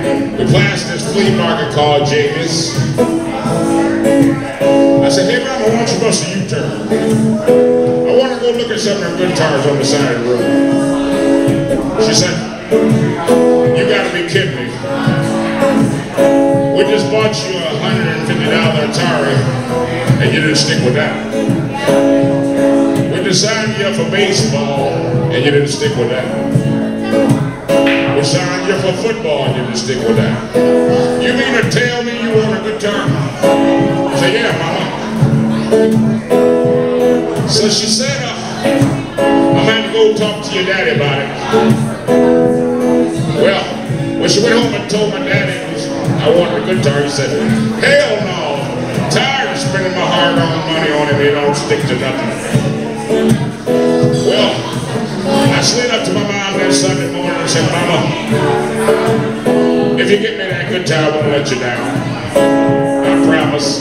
We passed this flea market called Jamie's. I said, hey mama, why don't you bust a U-turn? I want to go look at some of them guitars on the side of the road. She said, you gotta be kidding me. We just bought you a $150 Atari and you didn't stick with that. We designed you for baseball and you didn't stick with that. We signed you for football and you didn't stick with that. You mean to tell me you want a guitar? I said, yeah, mama. So she said, I'm going to go talk to your daddy about it. Well, when she went home and told my daddy I wanted a guitar, he said, hell no. I'm tired of spending my hard-earned money on it. They don't stick to nothing. Well, I slid up to my mom that Sunday morning and said, Mama, if you get me that guitar, I won't let you down. I promise.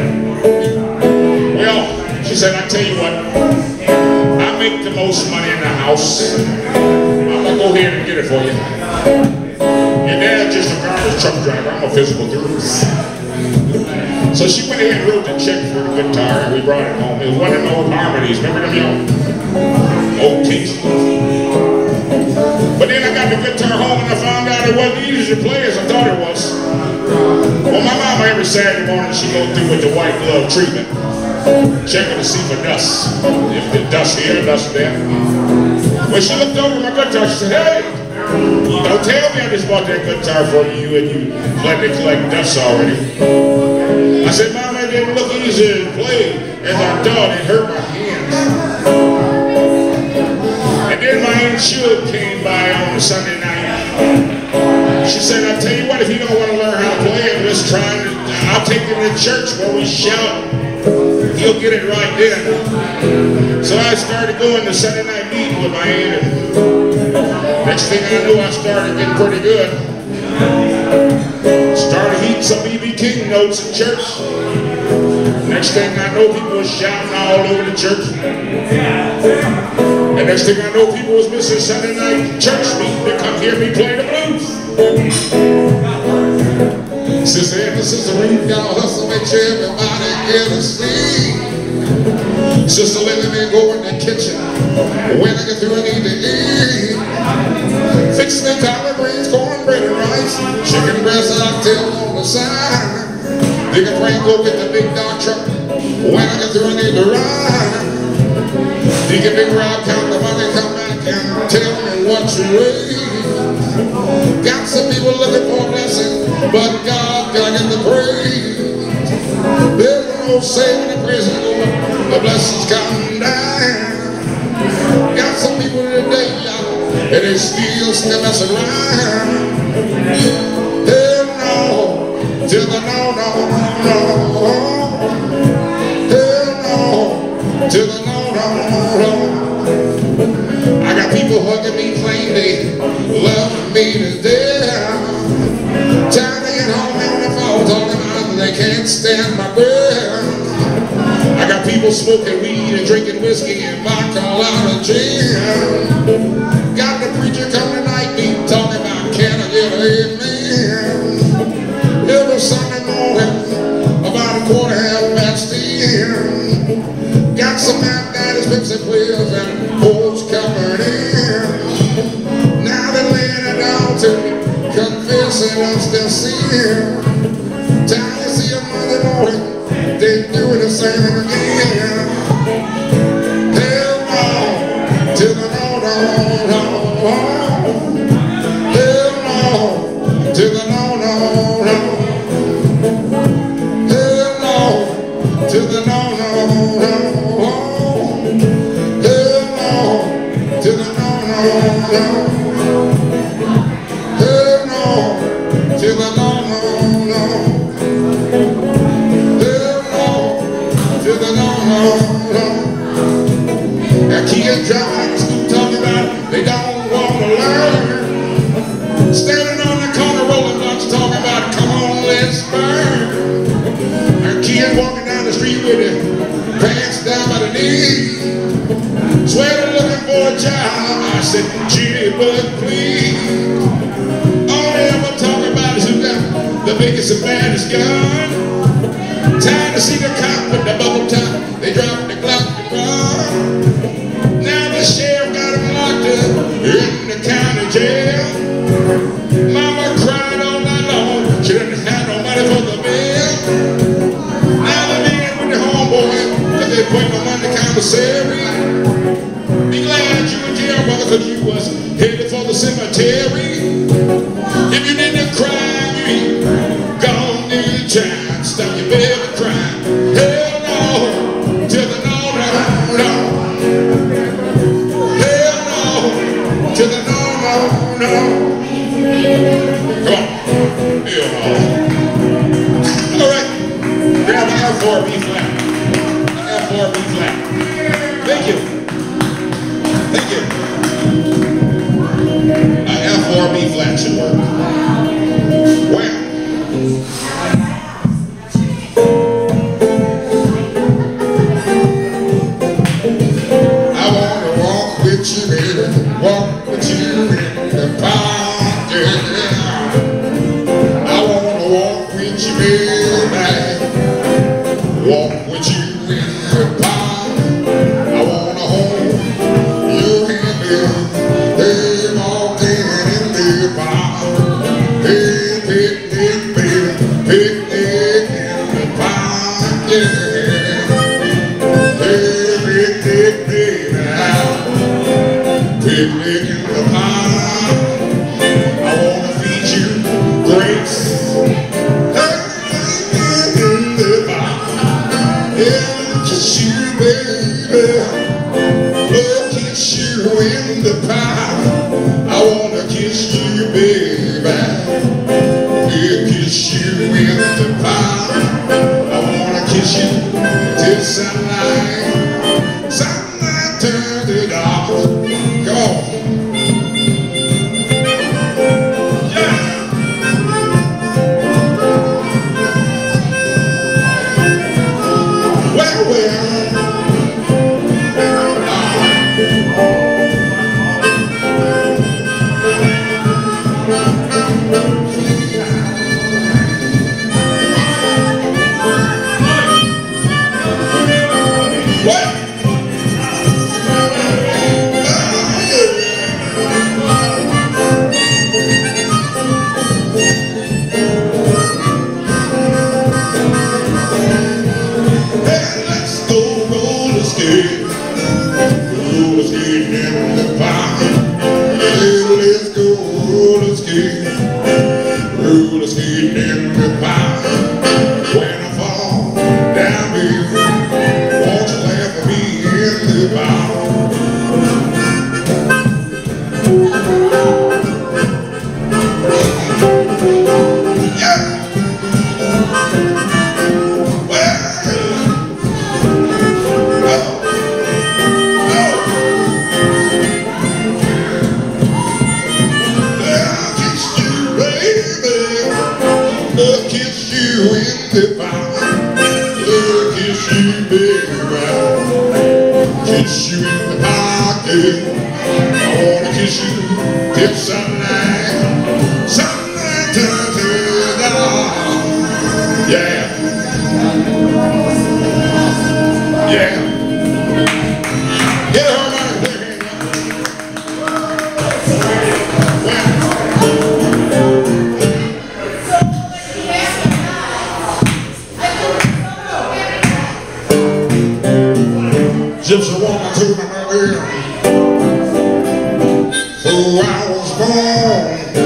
Well, she said, I tell you what, I make the most money in the house. I'm going to go ahead and get it for you. Your dad's just a garbage truck driver. I'm a physical therapist. So she went ahead and wrote the check for the guitar and we brought it home. It was one of the old harmonies. Remember them old tapes? But then I got the guitar home and I found out it wasn't easy to play as I thought it was. Well, my mama every Saturday morning she goes through with the white glove treatment, checking to see for dust. If the dust here, dust there. When she looked over my guitar, she said, hey, don't tell me I just bought that guitar for you and you let it collect dust already. I said, Mama, it didn't look easy to play as I thought. It hurt my hands. And then my Aunt Shug came by on a Sunday night. She said, I tell you what, if you don't want to learn how to play, I'm just trying to, I'll take you to church where we shout. You'll get it right then. So I started going to Sunday night meeting with my aunt. Next thing I knew, I started getting pretty good. Started eating some B.B. King notes in church. Next thing I know, people was shouting all over the church. And next thing I know, people was missing Sunday night church meeting to come hear me play the blues. Sister Ed and Sister Reed, y'all hustle, make sure everybody get a seat. Sister Lily, they go in the kitchen. When I get through, I need to eat. Fix me collard greens, cornbread and rice, chicken breast, oxtail on the side. Dig a brain, go get the big dog truck. When I get through, I need to ride. Dig a big round, count the money, come back and tell me what you raise. Got some people looking for a blessing, but God gotta get the praise. There's no saving the praise of the Lord, the blessings come down. Got some people today, and they still messing around. Hell no, to the no, no, no. Hell no, to the no, no, no. I got people hugging me, claim they love me to death. Time to get home on the phone, talking about they can't stand my breath. I got people smoking weed and drinking whiskey and vodka all out of jail. Got the preacher coming tonight, me talking about can I get an amen? Every Sunday morning, about 10:15. Got some Mac Daddy's Pepsi players and folks coming in. Now they're laying it down to me, confessing us their sin. Time to see a Monday morning, they doing the same again. Hell no, to the no, no, no. Hell no, to the no, no, no. Hell no, to the no, no, no. Hell no, to the no, no, no. Hell no, to the no, no, no. Now kids driving out of school talking about they don't want to learn. Standing on the corner rolling blunts talking about come on let's burn. Now kids walking down the street with their pants down by the knee. Swear they're looking for a job. I said, gee, but please. All they ever talk about is is the baddest gun. Time to see the cop with the bubble top. They dropped the Glock and run. Now the sheriff got him locked up in the county jail. Mama cried all night long. She didn't have no money for the bill. Now the man with the homeboy, cause they put no money in the commissary. Be glad you in jail, brother, cause you was headed for the cemetery. If you didn't cry, you ain't gone to your time. Stop your baby crying. Hell no, to the no, no, no. Hell no, to the no, no, no. Come on. Hell no. All right. Grab an F4B flat. F4B flat. Thank you. Thank you. An F4B flat should work. Well. I want to walk with you, baby. Walk with you in the park. I want to walk with you, baby. Walk with you in the park. I want to hold your hand, hey, walking in the park. Hey, picnic, baby, picnic in the park, yeah. Hey, picnic, baby, picnic in the park. I want to feed you grapes. Hey, in the park. Yeah, kiss you, baby. Oh, kiss you in the park. I want to kiss you, baby. Yeah, kiss you in the park. I want to kiss you till sunlight. Sunlight turns it off. Go on. Yeah. Well, well. Roller skating in the park. When I fall down, baby, won't you laugh at me in the park? Yeah. Well, kiss you in the park. Kiss you, baby. Kiss you in the park, yeah. I wanna kiss you till sunlight. Sunlight turns it on. Yeah. Yeah. Get her man. Just a woman to my mother, who I was born.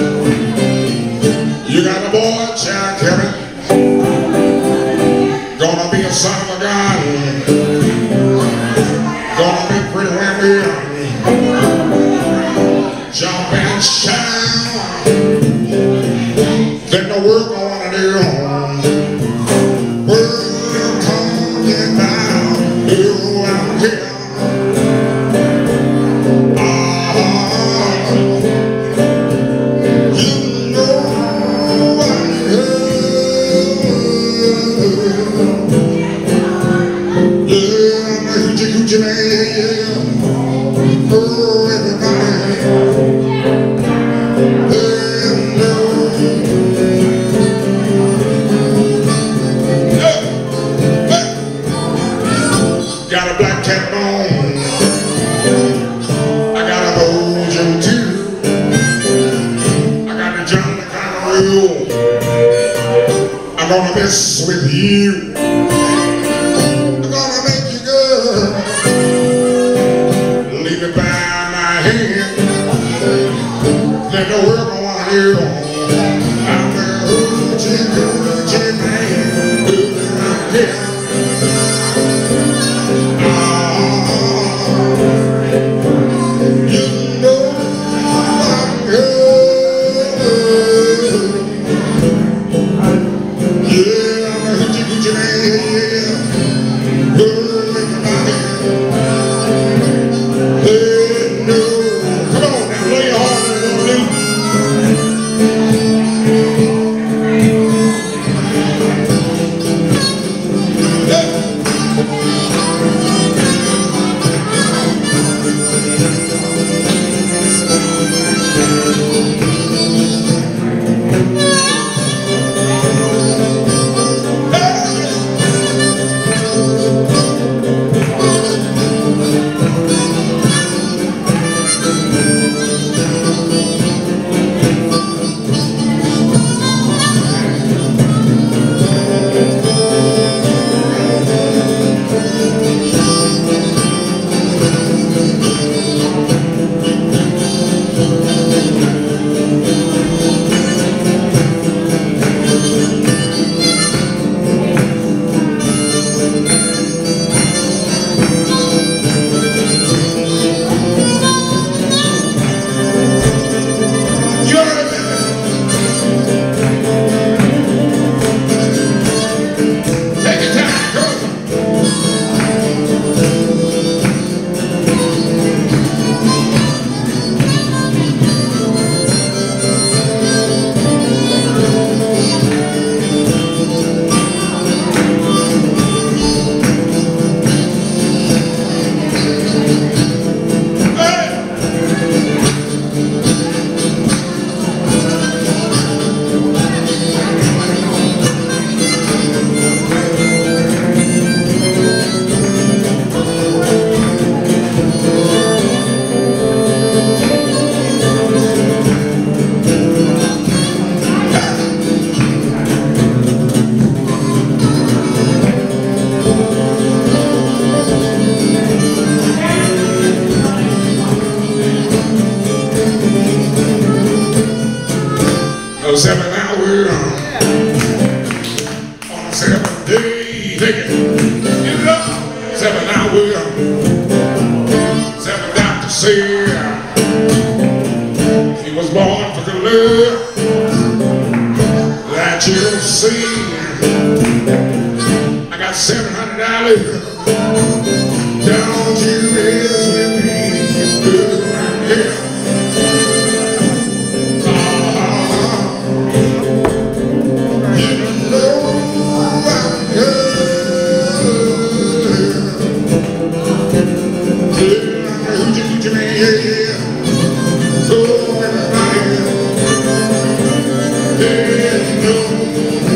You got a boy, child, Kevin, gonna be a son of a gun, gonna be pretty women, jump and shout, then the work I wanna do. Well, come get down, you out here. you. I'm gonna mess with you. I'm gonna make you good. Leave it by my hand. Let the world go on you. I'm the hoochie man. Yeah. You know I'm good. Yeah, I'm a hoochie man. Good in my hand. They know. Come on now, lay your heart on me. Oh, 7 hours on a 7-day ticket. 7 hours, 7 doctors say he was born for good love. That you'll see. I got $700. Don't you mess with me, good girl. Yeah.